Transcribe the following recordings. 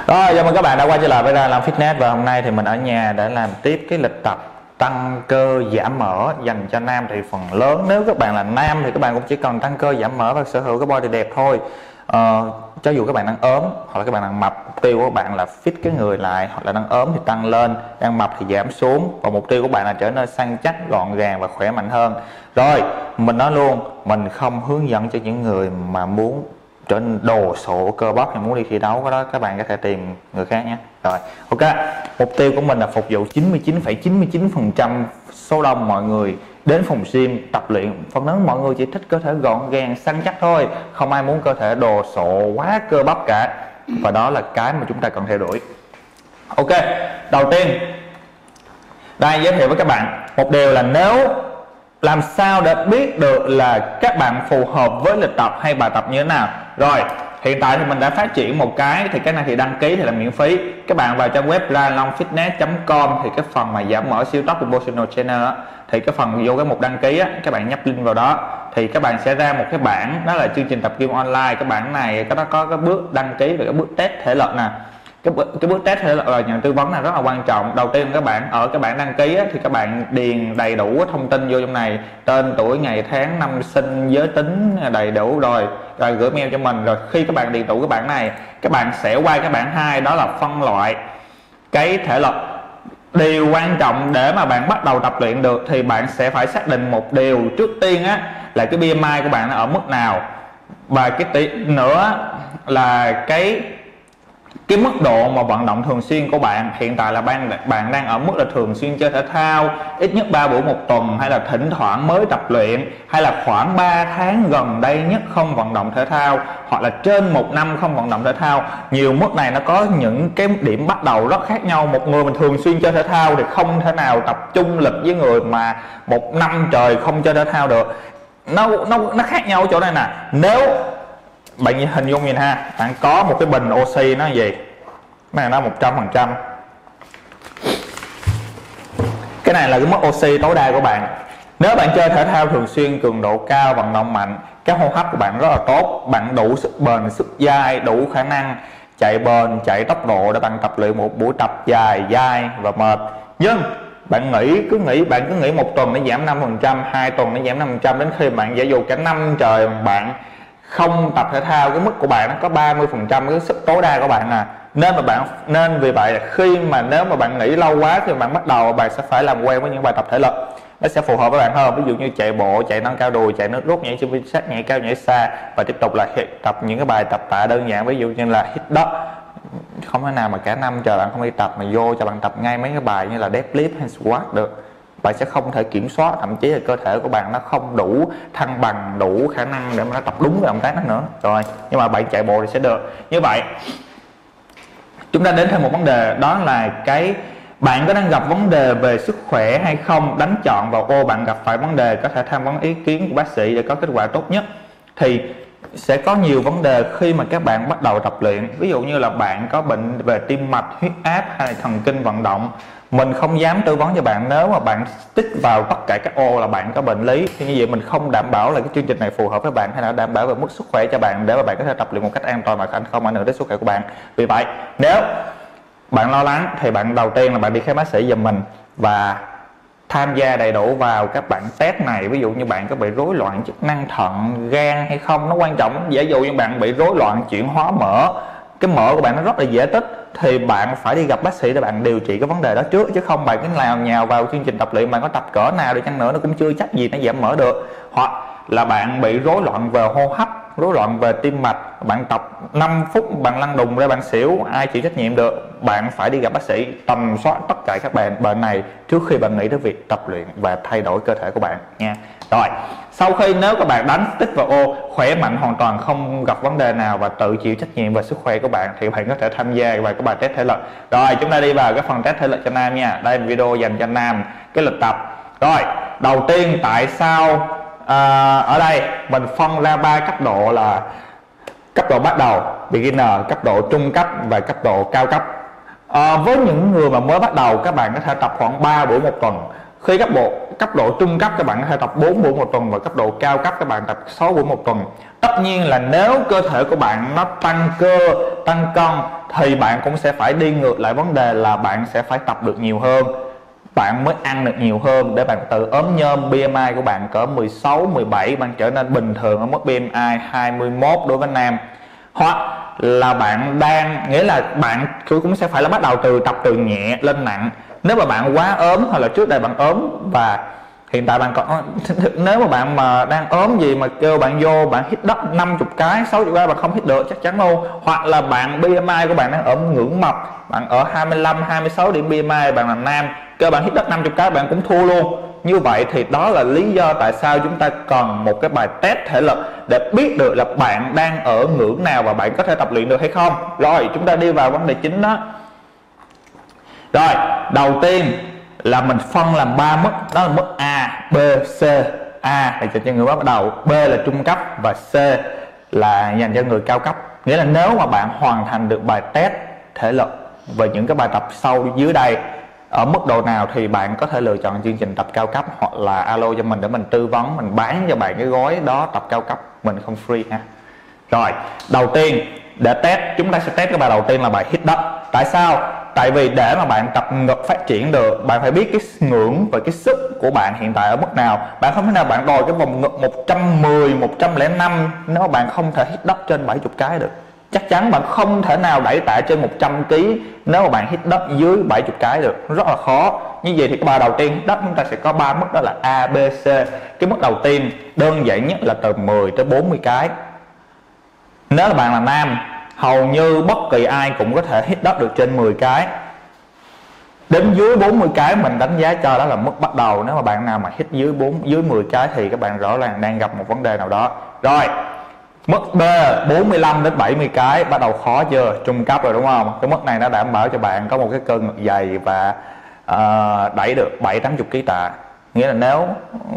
Rồi, chào mừng các bạn đã quay trở lại với Ra Làm Fitness. Và hôm nay thì mình ở nhà để làm tiếp cái lịch tập tăng cơ giảm mỡ dành cho nam. Thì phần lớn nếu các bạn là nam thì các bạn cũng chỉ cần tăng cơ giảm mỡ và sở hữu cái body đẹp thôi. Cho dù các bạn đang ốm hoặc là các bạn đang mập, mục tiêu của các bạn là fit cái người lại, hoặc là đang ốm thì tăng lên, đang mập thì giảm xuống, và mục tiêu của bạn là trở nên săn chắc, gọn gàng và khỏe mạnh hơn. Rồi, mình nói luôn, mình không hướng dẫn cho những người mà muốn trở nên đồ sộ cơ bắp hay muốn đi thi đấu. Cái đó các bạn có thể tìm người khác nhé. Rồi, ok, mục tiêu của mình là phục vụ 99,99% số đông mọi người đến phòng gym tập luyện. Phần lớn mọi người chỉ thích cơ thể gọn gàng săn chắc thôi, không ai muốn cơ thể đồ sộ quá cơ bắp cả, và đó là cái mà chúng ta cần theo đuổi. Ok, đầu tiên đây giới thiệu với các bạn một điều là nếu làm sao để biết được là các bạn phù hợp với lịch tập hay bài tập như thế nào. Rồi, hiện tại thì mình đã phát triển một cái, thì cái này thì đăng ký thì là miễn phí. Các bạn vào trang web ralongfitness.com thì cái phần mà giảm mỡ siêu tốc proportional channel đó, thì cái phần vô cái mục đăng ký á, các bạn nhấp link vào đó thì các bạn sẽ ra một cái bảng, đó là chương trình tập gym online. Cái bảng này nó có cái bước đăng ký và cái bước test thể lực nè. Cái bước test là nhận tư vấn là rất là quan trọng. Đầu tiên các bạn ở cái bảng đăng ký á, thì các bạn điền đầy đủ thông tin vô trong này, tên tuổi, ngày tháng, năm sinh, giới tính đầy đủ rồi gửi mail cho mình. Rồi khi các bạn điền đủ cái bảng này, các bạn sẽ qua cái bảng 2, đó là phân loại cái thể lực. Điều quan trọng để mà bạn bắt đầu tập luyện được thì bạn sẽ phải xác định một điều trước tiên á, là cái BMI của bạn nó ở mức nào, và cái nữa là cái mức độ mà vận động thường xuyên của bạn. Hiện tại là bạn đang ở mức là thường xuyên chơi thể thao, ít nhất 3 buổi một tuần, hay là thỉnh thoảng mới tập luyện, hay là khoảng 3 tháng gần đây nhất không vận động thể thao, hoặc là trên 1 năm không vận động thể thao. Nhiều mức này nó có những cái điểm bắt đầu rất khác nhau. Một người mình thường xuyên chơi thể thao thì không thể nào tập trung lịch với người mà 1 năm trời không chơi thể thao được. Nó khác nhau ở chỗ này nè. Nếu bạn hình dung nhìn ha, bạn có một cái bình oxy nó gì, cái này nó 100%, cái này là cái mức oxy tối đa của bạn. Nếu bạn chơi thể thao thường xuyên, cường độ cao, vận động mạnh, cái hô hấp của bạn rất là tốt, bạn đủ sức bền, sức dai, đủ khả năng chạy bền, chạy tốc độ để bạn tập luyện một buổi tập dài dai và mệt. Nhưng bạn cứ nghĩ 1 tuần nó giảm 5%, 2 tuần nó giảm 5%, đến khi bạn giả dụ cả năm trời bạn không tập thể thao, cái mức của bạn nó có 30% cái sức tối đa của bạn nè. Nên vì vậy nếu mà bạn nghỉ lâu quá thì bạn bắt đầu bạn sẽ phải làm quen với những bài tập thể lực, nó sẽ phù hợp với bạn hơn. Ví dụ như chạy bộ, chạy nâng cao đùi, chạy nước rút, nhảy chân vịt sát, nhảy cao nhảy xa, và tiếp tục là tập những cái bài tập tạ đơn giản, ví dụ như là hít đất. Không thể nào mà cả năm trời bạn không đi tập mà vô cho bạn tập ngay mấy cái bài như là deadlift hay squat được. Bạn sẽ không thể kiểm soát, thậm chí là cơ thể của bạn nó không đủ thăng bằng, đủ khả năng để mà nó tập đúng cái động tác đó nữa. Rồi, nhưng mà bạn chạy bộ thì sẽ được. Như vậy chúng ta đến thêm một vấn đề, đó là bạn có đang gặp vấn đề về sức khỏe hay không. Đánh chọn vào ô bạn gặp phải vấn đề, có thể tham vấn ý kiến của bác sĩ để có kết quả tốt nhất. Thì sẽ có nhiều vấn đề khi mà các bạn bắt đầu tập luyện. Ví dụ như là bạn có bệnh về tim mạch, huyết áp hay thần kinh vận động. Mình không dám tư vấn cho bạn nếu mà bạn tích vào tất cả các ô là bạn có bệnh lý. Thì như vậy mình không đảm bảo là cái chương trình này phù hợp với bạn, hay là đảm bảo về mức sức khỏe cho bạn để mà bạn có thể tập luyện một cách an toàn mà không ảnh hưởng đến sức khỏe của bạn. Vì vậy nếu bạn lo lắng thì bạn đầu tiên là bạn đi khám bác sĩ giùm mình và tham gia đầy đủ vào các bạn test này. Ví dụ như bạn có bị rối loạn chức năng thận, gan hay không, nó quan trọng. Giả dụ như bạn bị rối loạn chuyển hóa mỡ, cái mỡ của bạn nó rất là dễ tích, thì bạn phải đi gặp bác sĩ để bạn điều trị cái vấn đề đó trước, chứ không bạn cứ lao nhào vào chương trình tập luyện. Bạn có tập cỡ nào đi chăng nữa nó cũng chưa chắc gì nó giảm mỡ được. Hoặc là bạn bị rối loạn về hô hấp, rối loạn về tim mạch, bạn tập 5 phút bạn lăn đùng ra bạn xỉu, ai chịu trách nhiệm được. Bạn phải đi gặp bác sĩ tầm soát tất cả các bệnh này trước khi bạn nghĩ đến việc tập luyện và thay đổi cơ thể của bạn nha. Rồi, sau khi nếu các bạn đánh tích vào ô khỏe mạnh hoàn toàn, không gặp vấn đề nào và tự chịu trách nhiệm về sức khỏe của bạn, thì bạn có thể tham gia vào cái bài test thể lực. Rồi, chúng ta đi vào cái phần test thể lực cho nam nha. Đây là video dành cho nam, cái lịch tập. Rồi, đầu tiên tại sao ở đây mình phân ra 3 cấp độ, là cấp độ bắt đầu beginner, cấp độ trung cấp và cấp độ cao cấp. Với những người mà mới bắt đầu, các bạn có thể tập khoảng 3 buổi một tuần. Khi cấp độ trung cấp các bạn có thể tập 4 buổi một tuần, và cấp độ cao cấp các bạn tập 6 buổi một tuần. Tất nhiên là nếu cơ thể của bạn nó tăng cơ, tăng cân thì bạn cũng sẽ phải đi ngược lại vấn đề là bạn sẽ phải tập được nhiều hơn, bạn mới ăn được nhiều hơn để bạn tự ốm nhom. BMI của bạn cỡ 16, 17, bạn trở nên bình thường ở mức BMI 21 đối với nam. Hoặc là bạn đang, nghĩa là bạn cũng sẽ phải là bắt đầu tập từ nhẹ lên nặng. Nếu mà bạn quá ốm, hoặc là trước đây bạn ốm và hiện tại bạn còn nếu mà bạn mà đang ốm gì mà kêu bạn vô bạn hít đất 50 cái 60 cái bạn không hít được chắc chắn luôn. Hoặc là bạn BMI của bạn đang ở ngưỡng mập, bạn ở 25, 26 điểm BMI, bạn là nam, kêu bạn hít đất 50 cái bạn cũng thua luôn. Như vậy thì đó là lý do tại sao chúng ta cần một cái bài test thể lực để biết được là bạn đang ở ngưỡng nào và bạn có thể tập luyện được hay không. Rồi chúng ta đi vào vấn đề chính đó. Rồi đầu tiên là mình phân làm 3 mức, đó là mức A, B, C. A là dành cho người bắt đầu, B là trung cấp và C là dành cho người cao cấp. Nghĩa là nếu mà bạn hoàn thành được bài test thể lực về những cái bài tập sau dưới đây ở mức độ nào thì bạn có thể lựa chọn chương trình tập cao cấp, hoặc là alo cho mình để mình tư vấn, mình bán cho bạn cái gói đó tập cao cấp, mình không free ha. Rồi đầu tiên để test, chúng ta sẽ test cái bài đầu tiên là bài hít đất. Tại sao? Tại vì để mà bạn tập ngực phát triển được, bạn phải biết cái ngưỡng và cái sức của bạn hiện tại ở mức nào. Bạn không thể nào bạn đòi cái vòng ngực 110, 105 nếu mà bạn không thể hít đất trên 70 cái được. Chắc chắn bạn không thể nào đẩy tạ trên 100 kg nếu mà bạn hít đất dưới 70 cái được, rất là khó. Như vậy thì cái bài đầu tiên hít đất chúng ta sẽ có 3 mức, đó là A, B, C. Cái mức đầu tiên đơn giản nhất là từ 10 tới 40 cái. Nếu là bạn là nam, hầu như bất kỳ ai cũng có thể hít đất được trên 10 cái. Đến dưới 40 cái mình đánh giá cho đó là mức bắt đầu. Nếu mà bạn nào mà hít dưới 10 cái thì các bạn rõ ràng đang gặp một vấn đề nào đó. Rồi mức B 45 đến 70 cái bắt đầu khó chưa? Trung cấp rồi đúng không? Cái mức này nó đảm bảo cho bạn có một cái cơ ngực dày và đẩy được 7-80 kg tạ. Nghĩa là nếu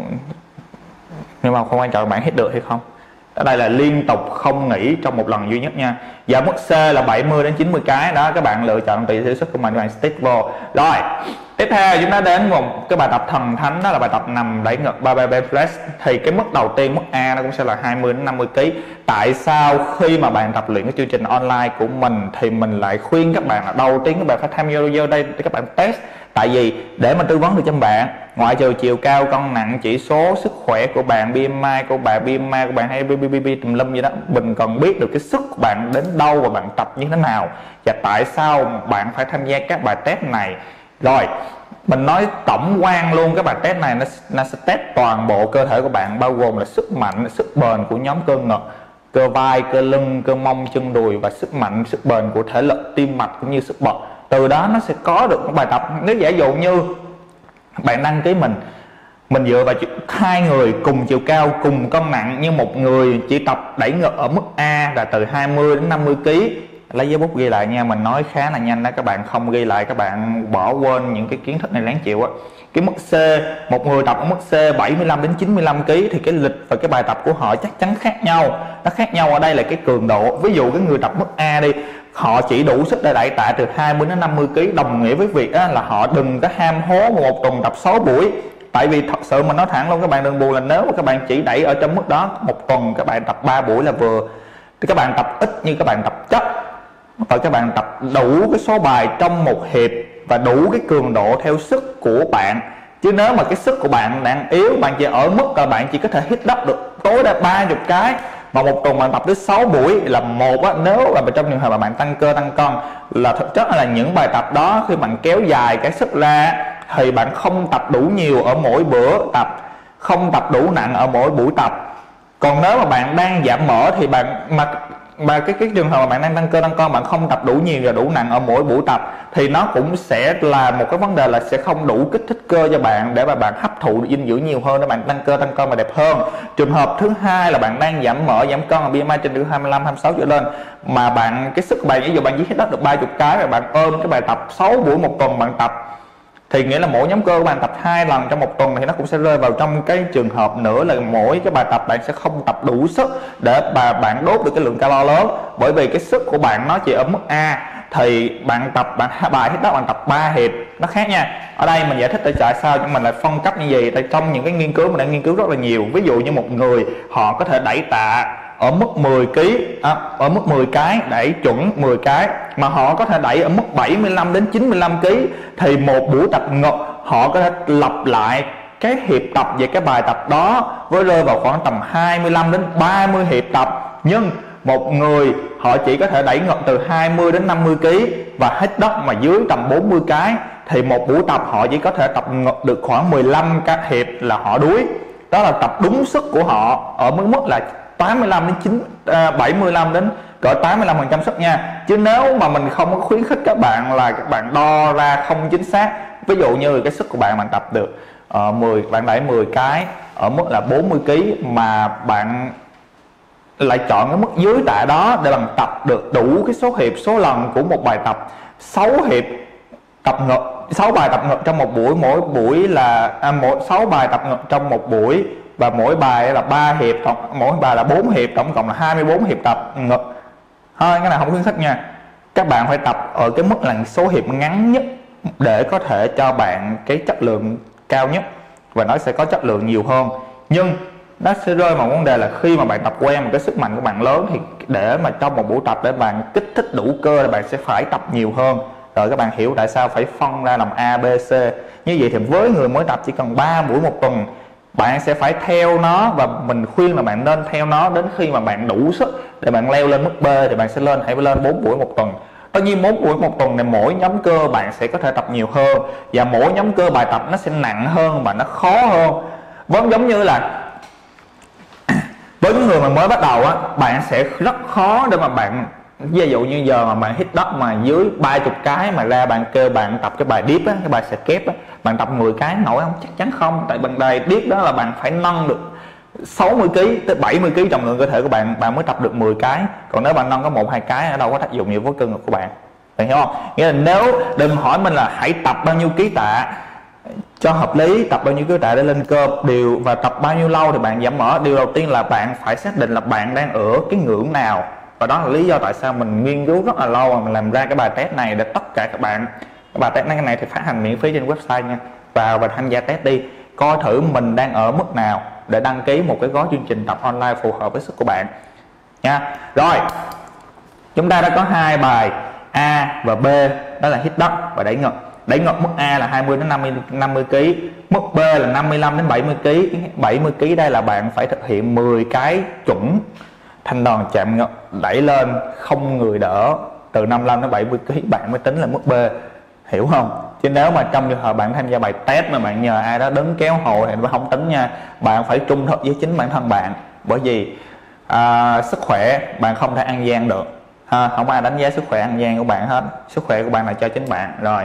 nhưng mà không quan trọng bạn hít được hay không. Ở đây là liên tục không nghỉ trong một lần duy nhất nha. Và mức C là 70 đến 90 cái đó, các bạn lựa chọn tùy theo sức của mình, các bạn stick vô. Rồi tiếp theo chúng ta đến một cái bài tập thần thánh, đó là bài tập nằm đẩy ngực barbell bench press. Thì cái mức đầu tiên, mức A nó cũng sẽ là 20 đến 50 kg. Tại sao khi mà bạn tập luyện cái chương trình online của mình thì mình lại khuyên các bạn là đầu tiên các bạn phải tham gia vô đây để các bạn test? Tại vì để mình tư vấn được cho bạn, ngoại trừ chiều cao, cân nặng, chỉ số sức khỏe của bạn, BMI của bạn hay BBB tùm lum gì đó, mình cần biết được cái sức của bạn đến đâu và bạn tập như thế nào và tại sao bạn phải tham gia các bài test này. Rồi mình nói tổng quan luôn, cái bài test này nó sẽ test toàn bộ cơ thể của bạn, bao gồm là sức mạnh, sức bền của nhóm cơ ngực, cơ vai, cơ lưng, cơ mông, chân đùi và sức mạnh, sức bền của thể lực, tim mạch cũng như sức bật. Từ đó nó sẽ có được một bài tập. Nếu giả dụ như bạn đăng ký mình dựa vào hai người cùng chiều cao, cùng cân nặng, nhưng một người chỉ tập đẩy ngực ở mức A là từ 20 đến 50 kg, lấy giấy bút ghi lại nha, mình nói khá là nhanh đó, các bạn không ghi lại các bạn bỏ quên những cái kiến thức này đáng chịu á. Cái mức C, một người tập ở mức C 75 đến 95 kg thì cái lịch và cái bài tập của họ chắc chắn khác nhau. Nó khác nhau ở đây là cái cường độ. Ví dụ cái người tập mức A đi, họ chỉ đủ sức để đẩy tạ từ 20 đến 50 kg, đồng nghĩa với việc là họ đừng có ham hố một tuần tập 6 buổi. Tại vì thật sự mình nói thẳng luôn, các bạn đừng buồn là nếu mà các bạn chỉ đẩy ở trong mức đó, một tuần các bạn tập 3 buổi là vừa. Thì các bạn tập ít nhưng các bạn tập chất, và các bạn tập đủ cái số bài trong một hiệp và đủ cái cường độ theo sức của bạn. Chứ nếu mà cái sức của bạn đang yếu, bạn chỉ ở mức là bạn chỉ có thể hít đất được tối đa 30 cái, mà một tuần bạn tập tới 6 buổi là một á, nếu là trong trường hợp mà bạn tăng cơ tăng cân là thực chất là những bài tập đó khi bạn kéo dài cái sức ra thì bạn không tập đủ nhiều ở mỗi bữa tập, không tập đủ nặng ở mỗi buổi tập. Còn nếu mà bạn đang giảm mỡ thì bạn mà cái trường hợp mà bạn đang tăng cơ tăng cân, bạn không tập đủ nhiều và đủ nặng ở mỗi buổi tập thì nó cũng sẽ là một cái vấn đề là sẽ không đủ kích thích cơ cho bạn để mà bạn hấp thụ dinh dưỡng nhiều hơn để bạn tăng cơ tăng cân mà đẹp hơn. Trường hợp thứ hai là bạn đang giảm mỡ giảm cân, BMI trên từ 25 26 trở lên, mà bạn cái sức của bạn ví dụ bạn chỉ hít đất được 30 cái và bạn ôm cái bài tập 6 buổi một tuần bạn tập, thì nghĩa là mỗi nhóm cơ của bạn tập 2 lần trong một tuần thì nó cũng sẽ rơi vào trong cái trường hợp nữa là mỗi cái bài tập bạn sẽ không tập đủ sức để bạn đốt được cái lượng calo lớn, bởi vì cái sức của bạn nó chỉ ở mức A thì bạn bài hít đất bạn tập 3 hiệp nó khác nha. Ở đây mình giải thích tại sao nhưng mình lại phân cấp như vậy, tại trong những cái nghiên cứu mình đã nghiên cứu rất là nhiều. Ví dụ như một người họ có thể đẩy tạ ở mức 10 kg, ở mức 10 cái, đẩy chuẩn 10 cái, mà họ có thể đẩy ở mức 75 đến 95 kg, thì một buổi tập ngực họ có thể lặp lại cái hiệp tập về cái bài tập đó với rơi vào khoảng tầm 25 đến 30 hiệp tập. Nhưng một người họ chỉ có thể đẩy ngực từ 20 đến 50 kg và hít đất mà dưới tầm 40 cái, thì một buổi tập họ chỉ có thể tập ngực được khoảng 15 cái hiệp là họ đuối. Đó là tập đúng sức của họ ở mức là 85 đến 75 đến cỡ 85% sức nha. Chứ nếu mà mình không có khuyến khích các bạn là các bạn đo ra không chính xác, ví dụ như cái sức của bạn tập được 10, bạn đẩy 10 cái ở mức là 40 kg mà bạn lại chọn cái mức dưới tạ đó để bạn tập được đủ cái số hiệp, số lần của một bài tập 6 hiệp tập ngực, 6 bài tập ngực trong một buổi, mỗi buổi là 6 bài tập ngực trong một buổi, và mỗi bài là 3 hiệp, mỗi bài là 4 hiệp, tổng cộng là 24 hiệp tập ngực. Thôi cái này không khuyến khích nha. Các bạn phải tập ở cái mức là số hiệp ngắn nhất để có thể cho bạn cái chất lượng cao nhất, và nó sẽ có chất lượng nhiều hơn. Nhưng nó sẽ rơi vào vấn đề là khi mà bạn tập quen một cái sức mạnh của bạn lớn, thì để mà trong một buổi tập để bạn kích thích đủ cơ là bạn sẽ phải tập nhiều hơn. Rồi các bạn hiểu tại sao phải phân ra làm A, B, C. Như vậy thì với người mới tập chỉ cần 3 buổi một tuần, bạn sẽ phải theo nó, và mình khuyên là bạn nên theo nó đến khi mà bạn đủ sức để bạn leo lên mức B thì bạn sẽ hãy lên 4 buổi một tuần. Tất nhiên 4 buổi một tuần này mỗi nhóm cơ bạn sẽ có thể tập nhiều hơn, và mỗi nhóm cơ bài tập nó sẽ nặng hơn và nó khó hơn. Vẫn giống như là với những người mà mới bắt đầu á, bạn sẽ rất khó để mà bạn, ví dụ như giờ mà bạn hít đất mà dưới 30 cái mà ra bạn kêu bạn tập cái bài deep á, cái bài kép á, bạn tập 10 cái nổi không? Chắc chắn không. Tại bằng đời deep đó là bạn phải nâng được 60 kg tới 70 kg trọng lượng cơ thể của bạn, bạn mới tập được 10 cái. Còn nếu bạn nâng có 1-2 cái ở đâu có tác dụng nhiều với cơ ngực của bạn. Bạn hiểu không? Nghĩa là nếu đừng hỏi mình là hãy tập bao nhiêu ký tạ cho hợp lý, tập bao nhiêu ký tạ để lên cơ, và tập bao nhiêu lâu thì bạn giảm mỡ. Điều đầu tiên là bạn phải xác định là bạn đang ở cái ngưỡng nào, và đó là lý do tại sao mình nghiên cứu rất là lâu mà mình làm ra cái bài test này để tất cả các bạn. Cái bài test này thì phát hành miễn phí trên website nha. Vào và tham gia test đi, coi thử mình đang ở mức nào để đăng ký một cái gói chương trình tập online phù hợp với sức của bạn nha. Rồi, chúng ta đã có 2 bài A và B, đó là hít đất và đẩy ngực. Đẩy ngực mức A là 20 đến 50 kg, mức B là 55 đến 70 kg. 70 kg đây là bạn phải thực hiện 10 cái chuẩn thanh đòn chạm ngực đẩy lên không người đỡ từ 55 đến 70 kg bạn mới tính là mức B, hiểu không? Chứ nếu mà trong trường hợp bạn tham gia bài test mà bạn nhờ ai đó đứng kéo hồi thì nó không tính nha. Bạn phải trung thực với chính bản thân bạn, bởi vì sức khỏe bạn không thể ăn gian được, không ai đánh giá sức khỏe ăn gian của bạn hết. Sức khỏe của bạn là cho chính bạn. Rồi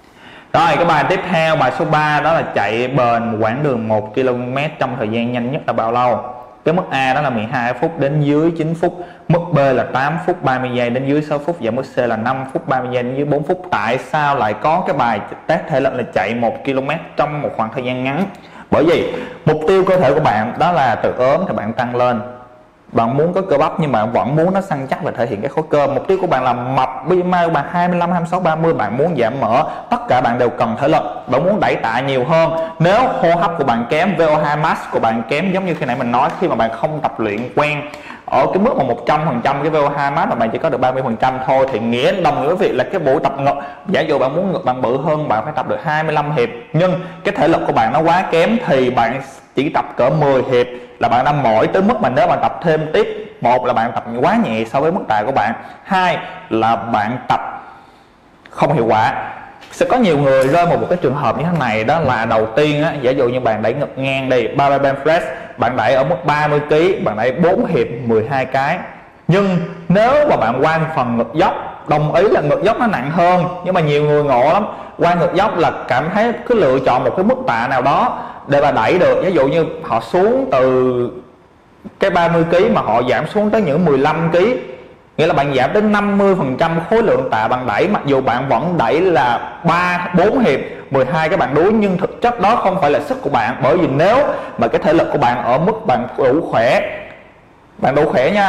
cái bài tiếp theo, bài số 3, đó là chạy bền quãng đường 1 km trong thời gian nhanh nhất là bao lâu? Cái mức A đó là 12 phút đến dưới 9 phút, mức B là 8 phút 30 giây đến dưới 6 phút, và mức C là 5 phút 30 giây đến dưới 4 phút. Tại sao lại có cái bài test thể lực là chạy 1 km trong một khoảng thời gian ngắn? Bởi vì mục tiêu cơ thể của bạn đó là từ ốm thì bạn tăng lên, bạn muốn có cơ bắp nhưng bạn vẫn muốn nó săn chắc và thể hiện cái khối cơ. Mục tiêu của bạn là mập, BMI của bạn 25, 26, 30, bạn muốn giảm mỡ, tất cả bạn đều cần thể lực. Bạn muốn đẩy tạ nhiều hơn. Nếu hô hấp của bạn kém, VO2 max của bạn kém, giống như khi nãy mình nói, khi mà bạn không tập luyện quen ở cái mức mà 100% cái VO2 max mà bạn chỉ có được 30% thôi, thì đồng nghĩa với việc là cái buổi tập ngực, giả dụ bạn muốn ngực bạn bự hơn, bạn phải tập được 25 hiệp, nhưng cái thể lực của bạn nó quá kém thì bạn chỉ tập cỡ 10 hiệp là bạn đã mỏi tới mức mà nếu bạn tập thêm tiếp, một là bạn tập quá nhẹ so với mức tạ của bạn, hai là bạn tập không hiệu quả. Sẽ có nhiều người rơi vào một cái trường hợp như thế này, đó là đầu tiên á, giả dụ như bạn đẩy ngực ngang đi, barbell bench press, bạn đẩy ở mức 30 kg, bạn đẩy 4 hiệp 12 cái. Nhưng nếu mà bạn qua phần ngực dốc, đồng ý là ngực dốc nó nặng hơn, nhưng mà nhiều người ngộ lắm, qua ngực dốc là cảm thấy cứ lựa chọn một cái mức tạ nào đó để mà đẩy được. Ví dụ như họ xuống từ cái 30 kg mà họ giảm xuống tới những 15 kg, nghĩa là bạn giảm đến 50% khối lượng tạ bạn đẩy, mặc dù bạn vẫn đẩy là 3-4 hiệp 12 cái bạn đuối, nhưng thực chất đó không phải là sức của bạn. Bởi vì nếu mà cái thể lực của bạn ở mức bạn đủ khỏe nha,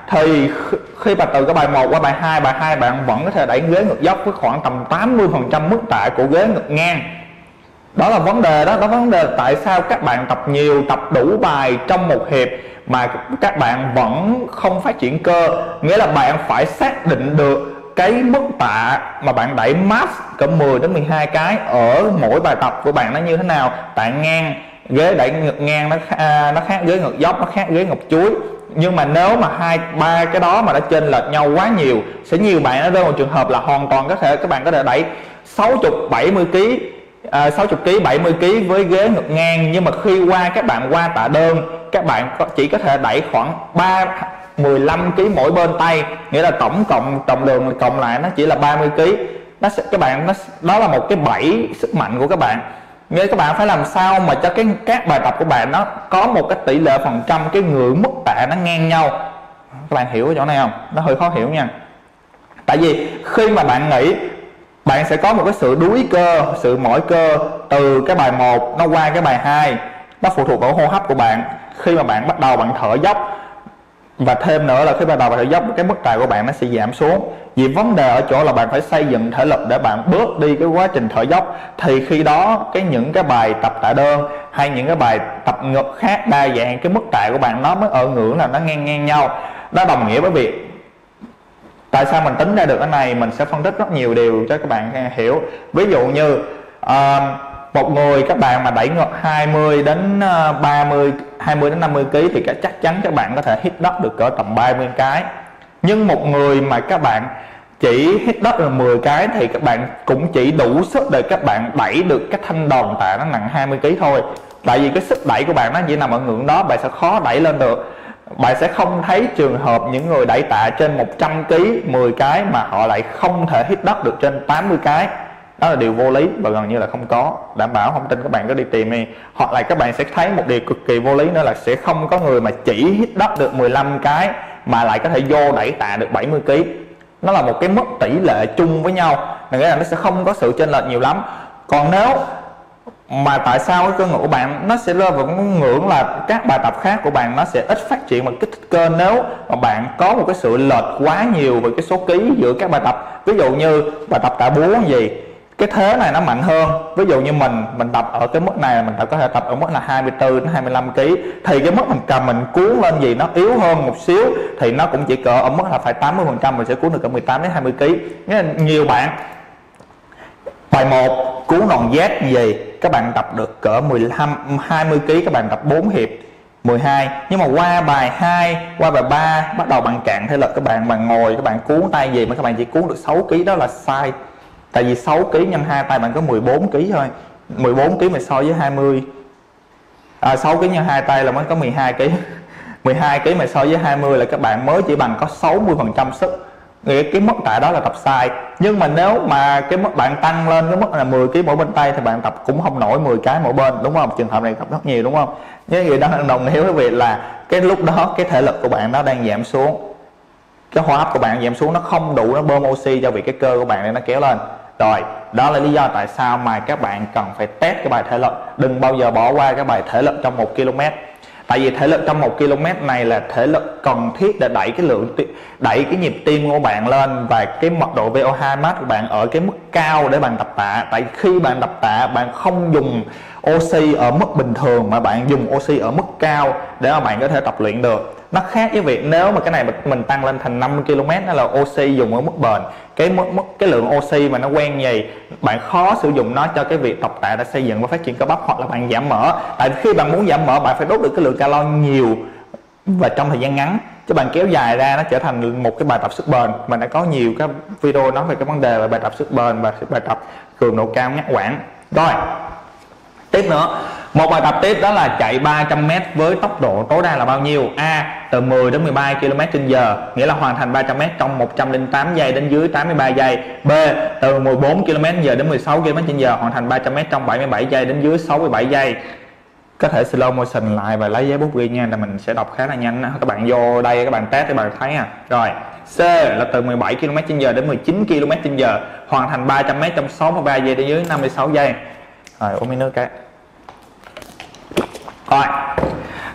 thì khi mà từ cái bài 1 qua bài 2 bạn vẫn có thể đẩy ghế ngược dốc với khoảng tầm 80% mức tạ của ghế ngược ngang. Đó là vấn đề đó, vấn đề tại sao các bạn tập nhiều, tập đủ bài trong một hiệp mà các bạn vẫn không phát triển cơ. Nghĩa là bạn phải xác định được cái mức tạ mà bạn đẩy max cỡ 10 đến 12 cái ở mỗi bài tập của bạn nó như thế nào. Tạ ngang, ghế đẩy ngược ngang nó khác ghế ngược dốc, nó khác ghế ngược chuối. Nhưng mà nếu mà 2-3 cái đó mà nó chênh lệch nhau quá nhiều, sẽ nhiều bạn nó rơi vào trường hợp là hoàn toàn có thể các bạn có thể đẩy 60-70 kg 60 kg 70 kg với ghế ngược ngang, nhưng mà khi các bạn qua tạ đơn, các bạn chỉ có thể đẩy khoảng 15 kg mỗi bên tay, nghĩa là tổng cộng trọng lượng cộng lại nó chỉ là 30 kg. Đó là một cái bẫy sức mạnh của các bạn. Nghĩa các bạn phải làm sao mà cho các bài tập của bạn nó có một cái tỷ lệ phần trăm cái ngưỡng mức tạ nó ngang nhau. Các bạn hiểu cái chỗ này không? Nó hơi khó hiểu nha. Tại vì khi mà bạn nghĩ bạn sẽ có một cái sự đuối cơ, sự mỏi cơ từ cái bài 1 nó qua cái bài 2, nó phụ thuộc vào hô hấp của bạn. Khi mà bạn bắt đầu bạn thở dốc, và thêm nữa là khi bắt đầu bạn thở dốc, cái mức tạ của bạn nó sẽ giảm xuống. Vì vấn đề ở chỗ là bạn phải xây dựng thể lực để bạn bớt đi cái quá trình thở dốc, thì khi đó những cái bài tập tạ đơn hay những cái bài tập ngực khác đa dạng, cái mức tạ của bạn nó mới ở ngưỡng là nó ngang nhau. Đó đồng nghĩa với việc tại sao mình tính ra được cái này, mình sẽ phân tích rất nhiều điều cho các bạn hiểu. Ví dụ như một người các bạn mà đẩy ngược 20 đến 50 kg thì chắc chắn các bạn có thể hít đất được cỡ tầm 30 cái. Nhưng một người mà các bạn chỉ hít đất được 10 cái thì các bạn cũng chỉ đủ sức để các bạn đẩy được cái thanh đòn tạ nó nặng 20 kg thôi. Tại vì cái sức đẩy của bạn nó chỉ nằm ở ngưỡng đó, bạn sẽ khó đẩy lên được. Bạn sẽ không thấy trường hợp những người đẩy tạ trên 100 kg 10 cái mà họ lại không thể hít đất được trên 80 cái. Đó là điều vô lý và gần như là không có. Đảm bảo không tin các bạn có đi tìm đi. Hoặc là các bạn sẽ thấy một điều cực kỳ vô lý nữa là sẽ không có người mà chỉ hít đất được 15 cái mà lại có thể vô đẩy tạ được 70 kg. Nó là một cái mức tỷ lệ chung với nhau, nghĩa là nó sẽ không có sự chênh lệch nhiều lắm. Còn nếu mà tại sao cái cơ ngực của bạn nó sẽ rơi vào cái ngưỡng là các bài tập khác của bạn nó sẽ ít phát triển và kích thích cơ, nếu mà bạn có một cái sự lệch quá nhiều về cái số ký giữa các bài tập. Ví dụ như bài tập tạ búa gì, cái thế này nó mạnh hơn. Ví dụ như mình tập ở cái mức này, mình có thể tập ở mức là 24 đến 25 kg, thì cái mức mình cầm mình cuốn lên gì nó yếu hơn một xíu thì nó cũng chỉ cỡ ở mức là phải 80%, mình sẽ cuốn được cỡ 18 đến 20 kg. Nghĩa là nhiều bạn bài 1 cuốn đòn Z gì các bạn tập được cỡ 20 kg, các bạn tập 4 hiệp 12, nhưng mà qua bài 2 qua bài 3 bắt đầu bạn cạn thể lực, các bạn ngồi các bạn cuốn tay gì mà các bạn chỉ cuốn được 6 kg, đó là sai. Tại vì 6 kg nhân 2 tay bạn có 14 kg thôi. 14 kg mà so với 20 6 kg nhân 2 tay là mới có 12 kg. 12 kg mà so với 20 là các bạn mới chỉ bằng có 60% sức. Nghĩa cái mức tạ đó là tập sai. Nhưng mà nếu mà cái mức bạn tăng lên cái mức là 10 kg mỗi bên tay thì bạn tập cũng không nổi 10 cái mỗi bên, đúng không? Trường hợp này tập rất nhiều, đúng không? Như vậy đó đồng nghĩa với việc là cái lúc đó cái thể lực của bạn nó đang giảm xuống, cái hô hấp của bạn giảm xuống, nó không đủ nó bơm oxy cho việc cái cơ của bạn để nó kéo lên. Rồi đó là lý do tại sao mà các bạn cần phải test cái bài thể lực. Đừng bao giờ bỏ qua cái bài thể lực trong 1 km. Tại vì thể lực trong 1 km này là thể lực cần thiết để đẩy cái nhịp tim của bạn lên và cái mật độ VO2 max của bạn ở cái mức cao để bạn tập tạ. Tại khi bạn tập tạ bạn không dùng oxy ở mức bình thường mà bạn dùng oxy ở mức cao để mà bạn có thể tập luyện được. Nó khác với việc nếu mà cái này mình tăng lên thành 5 km đó là oxy dùng ở mức bền, cái lượng oxy mà nó quen nhì, bạn khó sử dụng nó cho cái việc tập tạ để xây dựng và phát triển cơ bắp, hoặc là bạn giảm mỡ. Tại khi bạn muốn giảm mỡ bạn phải đốt được cái lượng calo nhiều và trong thời gian ngắn, chứ bạn kéo dài ra nó trở thành một cái bài tập sức bền. Mình đã có nhiều cái video nói về cái vấn đề về bài tập sức bền và bài tập cường độ cao ngắt quãng. Rồi tiếp nữa, một bài tập tiếp đó là chạy 300m với tốc độ tối đa là bao nhiêu? A. Từ 10 đến 13 km/h, nghĩa là hoàn thành 300m trong 108 giây đến dưới 83 giây. B. Từ 14 km/h đến 16 km/h, hoàn thành 300m trong 77 giây đến dưới 67 giây. Có thể slow motion lại và lấy giấy bút ghi nha, là mình sẽ đọc khá là nhanh. Các bạn vô đây các bạn test để bạn thấy à. Rồi C là từ 17 km/h đến 19 km/h, hoàn thành 300m trong 63 giây đến dưới 56 giây. Rồi uống miếng nước cái. Rồi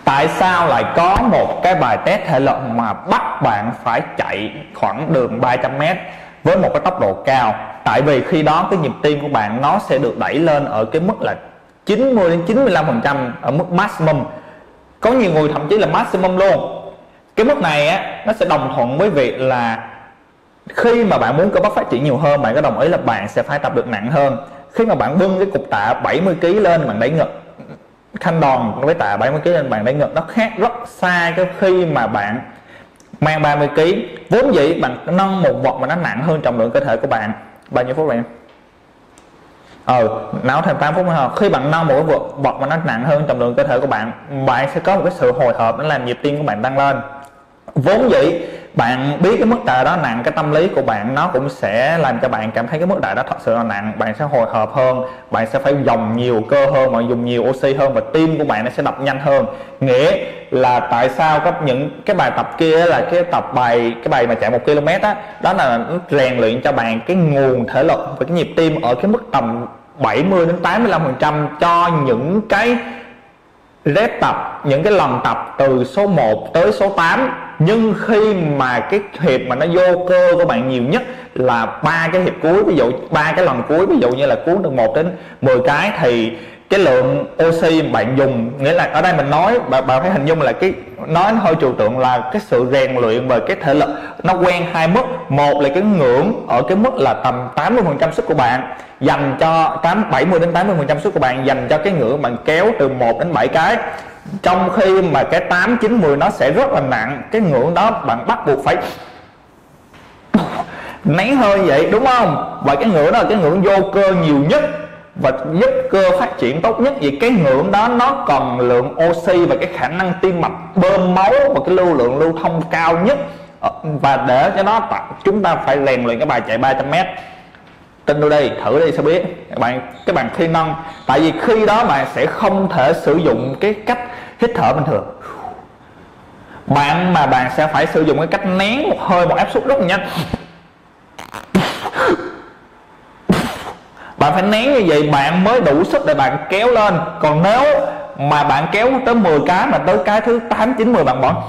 Tại sao lại có một cái bài test thể lực mà bắt bạn phải chạy khoảng đường 300m với một cái tốc độ cao? Tại vì khi đó cái nhịp tim của bạn nó sẽ được đẩy lên ở cái mức là 90 đến 95% ở mức maximum. Có nhiều người thậm chí là maximum luôn. Cái mức này á, nó sẽ đồng thuận với việc là khi mà bạn muốn cơ bắp phát triển nhiều hơn, bạn có đồng ý là bạn sẽ phải tập được nặng hơn. Khi mà bạn bưng cái cục tạ 70kg lên, bạn đẩy ngực khanh đòn với tạ 70kg lên, bạn đẩy ngực, nó khác rất xa cái khi mà bạn mang 30kg. Vốn dĩ bạn nâng một vật mà nó nặng hơn trọng lượng cơ thể của bạn bao nhiêu phút vậy? Nấu thêm 8 phút nữa. Khi bạn nâng một cái vật mà nó nặng hơn trọng lượng cơ thể của bạn, bạn sẽ có một cái sự hồi hộp, nó làm nhịp tim của bạn tăng lên. Vốn dĩ bạn biết cái mức tạ đó nặng, cái tâm lý của bạn nó cũng sẽ làm cho bạn cảm thấy cái mức tạ đó thật sự là nặng. Bạn sẽ hồi hộp hơn, bạn sẽ phải dòng nhiều cơ hơn, bạn dùng nhiều oxy hơn, và tim của bạn nó sẽ đập nhanh hơn. Nghĩa là tại sao có những cái bài tập kia là cái bài mà chạy 1km đó là nó rèn luyện cho bạn cái nguồn thể lực và cái nhịp tim ở cái mức tầm 70 đến 85% cho những cái rep tập, những cái lần tập từ số 1 tới số 8. Nhưng khi mà cái hiệp mà nó vô cơ của bạn nhiều nhất là 3 cái hiệp cuối, ví dụ 3 cái lần cuối, ví dụ như là cuốn từ 1 đến 10 cái, thì cái lượng oxy bạn dùng, nghĩa là ở đây mình nói bạn phải hình dung là cái nói hơi trừu tượng là cái sự rèn luyện về cái thể lực nó quen hai mức. Một là cái ngưỡng ở cái mức là tầm 80% sức của bạn dành cho 70 đến 80% sức của bạn dành cho cái ngưỡng bạn kéo từ 1 đến 7 cái, trong khi mà cái 8, 9, 10 nó sẽ rất là nặng. Cái ngưỡng đó bạn bắt buộc phải nén hơi vậy, đúng không? Và cái ngưỡng đó là cái ngưỡng vô cơ nhiều nhất và giúp cơ phát triển tốt nhất. Vì cái ngưỡng đó nó cần lượng oxy và cái khả năng tim mạch bơm máu và cái lưu lượng lưu thông cao nhất. Và để cho nó chúng ta phải rèn luyện cái bài chạy 300m. Tin tôi đi, thử đi sẽ biết. Các bạn khi nâng, tại vì khi đó bạn sẽ không thể sử dụng cái cách hít thở bình thường. Bạn sẽ phải sử dụng cái cách nén một hơi, một áp suất rất là nhanh. Bạn phải nén như vậy bạn mới đủ sức để bạn kéo lên. Còn nếu mà bạn kéo tới 10 cái mà tới cái thứ 8, 9, 10 bạn bỏ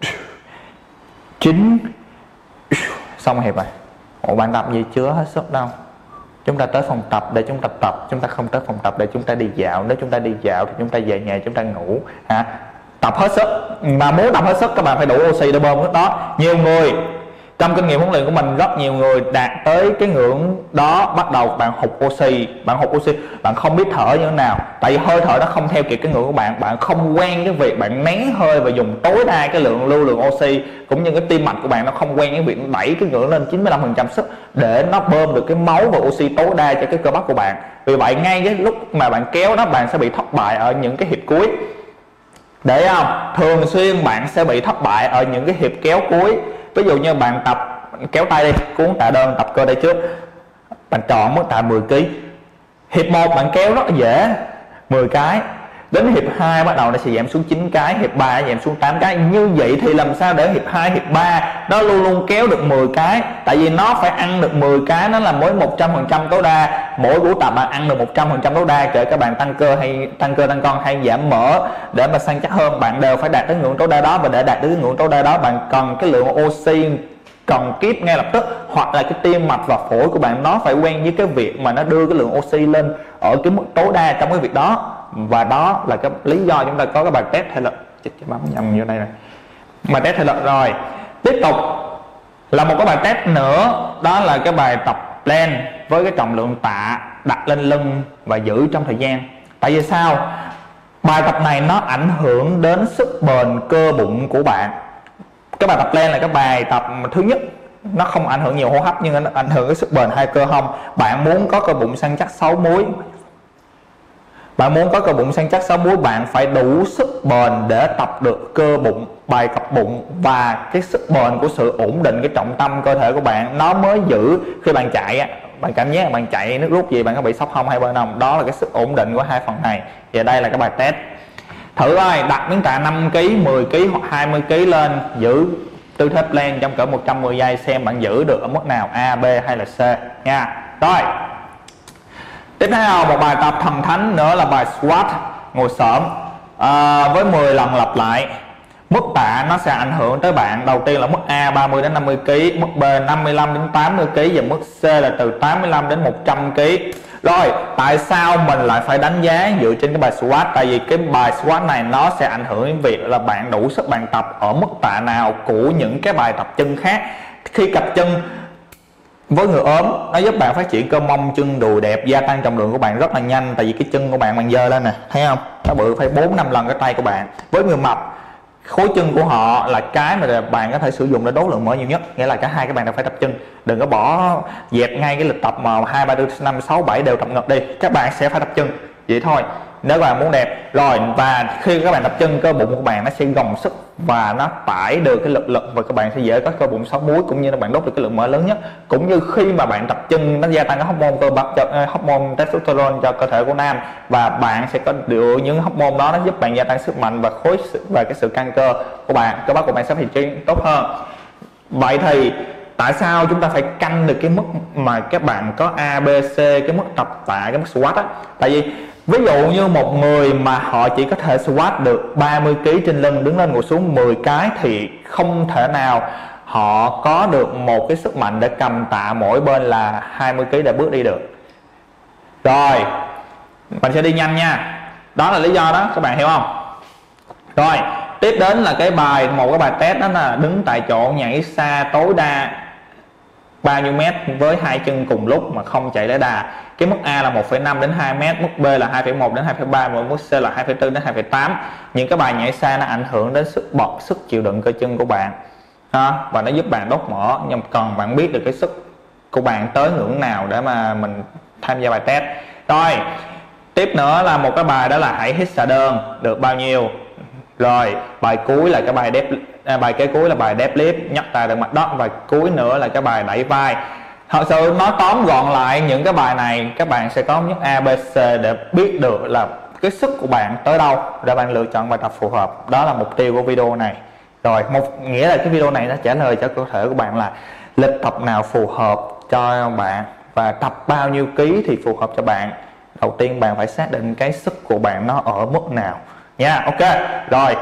9 xong hiệp rồi. Ủa bạn tập gì chưa hết sức đâu. Chúng ta tới phòng tập để chúng ta tập, chúng ta không tới phòng tập để chúng ta đi dạo. Nếu chúng ta đi dạo thì chúng ta về nhà chúng ta ngủ. Tập hết sức, mà muốn tập hết sức các bạn phải đủ oxy để bơm hết đó. Nhiều người trong kinh nghiệm huấn luyện của mình, rất nhiều người đạt tới cái ngưỡng đó bắt đầu bạn hụt oxy, bạn không biết thở như thế nào, tại vì hơi thở nó không theo kịp cái ngưỡng của bạn. Bạn không quen cái việc bạn nén hơi và dùng tối đa cái lưu lượng oxy, cũng như cái tim mạch của bạn nó không quen cái việc đẩy cái ngưỡng lên 95% sức để nó bơm được cái máu và oxy tối đa cho cái cơ bắp của bạn. Vì vậy ngay cái lúc mà bạn kéo đó, bạn sẽ bị thất bại ở những cái hiệp cuối. Để không? Thường xuyên bạn sẽ bị thất bại ở những cái hiệp kéo cuối. Ví dụ như bạn tập kéo tay đi, cuốn tạ đơn tập cơ đây trước, bạn chọn mức tạ 10kg. Hiệp 1 bạn kéo rất là dễ, 10 cái. Đến hiệp 2 bắt đầu nó sẽ giảm xuống 9 cái, hiệp 3 giảm xuống 8 cái. Như vậy thì làm sao để hiệp 2, hiệp 3 nó luôn luôn kéo được 10 cái? Tại vì nó phải ăn được 10 cái, nó là mới 100% tối đa. Mỗi buổi tập bạn ăn được 100% tối đa, kể các bạn tăng cơ hay tăng cân hay giảm mỡ để mà săn chắc hơn, bạn đều phải đạt tới ngưỡng tối đa đó. Và để đạt tới ngưỡng tối đa đó, bạn cần cái lượng oxy cần kiếp ngay lập tức, hoặc là cái tim mạch và phổi của bạn nó phải quen với cái việc mà nó đưa cái lượng oxy lên ở cái mức tối đa trong cái việc đó. Và đó là cái lý do chúng ta có cái bài test thể lực. Bấm nhầm như đây này, bài test thể lực. Rồi tiếp tục là một cái bài test nữa, đó là cái bài tập plank với cái trọng lượng tạ đặt lên lưng và giữ trong thời gian. Tại vì sao? Bài tập này nó ảnh hưởng đến sức bền cơ bụng của bạn. Cái bài tập plank là cái bài tập thứ nhất, nó không ảnh hưởng nhiều hô hấp nhưng nó ảnh hưởng cái sức bền hai cơ hông. Bạn muốn có cơ bụng săn chắc 6 múi, bạn phải đủ sức bền để tập được cơ bụng, bài tập bụng, và cái sức bền của sự ổn định cái trọng tâm cơ thể của bạn nó mới giữ. Khi bạn chạy á, bạn cảm giác bạn chạy nước rút gì, bạn có bị sốc hông hay bên hông, đó là cái sức ổn định của hai phần này. Và đây là cái bài test. Thử coi, đặt miếng tạ 5kg, 10kg hoặc 20kg lên, giữ tư thế plank trong cỡ 110 giây xem bạn giữ được ở mức nào, A, B hay là C nha. Rồi tiếp theo một bài tập thần thánh nữa là bài squat, ngồi xổm. với 10 lần lặp lại. Mức tạ nó sẽ ảnh hưởng tới bạn. Đầu tiên là mức A 30 đến 50 kg, mức B 55 đến 80 kg và mức C là từ 85 đến 100 kg. Rồi, tại sao mình lại phải đánh giá dựa trên cái bài squat? Tại vì cái bài squat này nó sẽ ảnh hưởng đến việc là bạn đủ sức bạn tập ở mức tạ nào của những cái bài tập chân khác. Khi tập chân với người ốm, nó giúp bạn phát triển cơ mông, chân, đùi đẹp, gia tăng trọng lượng của bạn rất là nhanh. Tại vì cái chân của bạn giơ lên nè, thấy không? Nó bự phải 4-5 lần cái tay của bạn. Với người mập, khối chân của họ là cái mà bạn có thể sử dụng để đốt lượng mỡ nhiều nhất, nghĩa là cả hai các bạn đều phải tập chân. Đừng có bỏ dẹp ngay cái lịch tập mà 2, 3, 4, 5, 6, 7 đều tập ngực đi, các bạn sẽ phải tập chân vậy thôi nếu bạn muốn đẹp. Rồi, và khi các bạn tập chân, cơ bụng của bạn nó sẽ gồng sức và nó tải được cái lực và các bạn sẽ dễ có cơ bụng sáu múi, cũng như là bạn đốt được cái lượng mỡ lớn nhất. Cũng như khi mà bạn tập chân, nó gia tăng cái hormone cơ bắp, hormone testosterone cho cơ thể của nam, và bạn sẽ có được những hormone đó, nó giúp bạn gia tăng sức mạnh và cái sự căng cơ của bạn, cơ bắp của bạn sẽ phát triển tốt hơn. Vậy thì tại sao chúng ta phải canh được cái mức mà các bạn có A, B, C, cái mức tập tạ, cái mức squat á? Tại vì ví dụ như một người mà họ chỉ có thể squat được 30 kg trên lưng, đứng lên ngồi xuống 10 cái thì không thể nào họ có được một cái sức mạnh để cầm tạ mỗi bên là 20 kg để bước đi được. Rồi, mình sẽ đi nhanh nha. Đó là lý do đó, các bạn hiểu không? Rồi, tiếp đến là một cái bài test, đó là đứng tại chỗ nhảy xa tối đa bao nhiêu mét với hai chân cùng lúc mà không chạy lấy đà. Cái mức A là 1,5 đến 2 mét, mức B là 2,1 đến 2,3 và mức C là 2,4 đến 2,8. Những cái bài nhảy xa nó ảnh hưởng đến sức chịu đựng cơ chân của bạn và nó giúp bạn đốt mỡ, nhưng cần bạn biết được cái sức của bạn tới ngưỡng nào để mà mình tham gia bài test. Rồi, tiếp nữa là một cái bài đó là hãy hít xà đơn được bao nhiêu. Rồi, bài cuối là cái bài kế cuối là bài deadlift, nhấc tay từ mặt đất, và cuối nữa là cái bài đẩy vai. Thật sự nói tóm gọn lại, những cái bài này các bạn sẽ có nhất A, B, C để biết được là cái sức của bạn tới đâu để bạn lựa chọn bài tập phù hợp. Đó là mục tiêu của video này. Rồi, nghĩa là cái video này nó trả lời cho cơ thể của bạn là lịch tập nào phù hợp cho bạn và tập bao nhiêu ký thì phù hợp cho bạn. Đầu tiên bạn phải xác định cái sức của bạn nó ở mức nào nha. Ok, rồi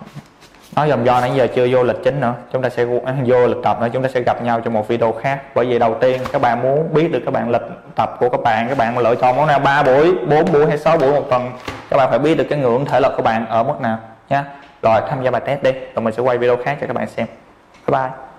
nói dòng do nãy giờ chưa vô lịch chính nữa, chúng ta sẽ vô lịch tập nữa, chúng ta sẽ gặp nhau trong một video khác. Bởi vì đầu tiên các bạn muốn biết được các bạn lịch tập của các bạn lựa chọn món nào 3 buổi, 4 buổi hay 6 buổi một tuần, các bạn phải biết được cái ngưỡng thể lực của bạn ở mức nào nhé. Rồi tham gia bài test đi, rồi mình sẽ quay video khác cho các bạn xem. Bye bye.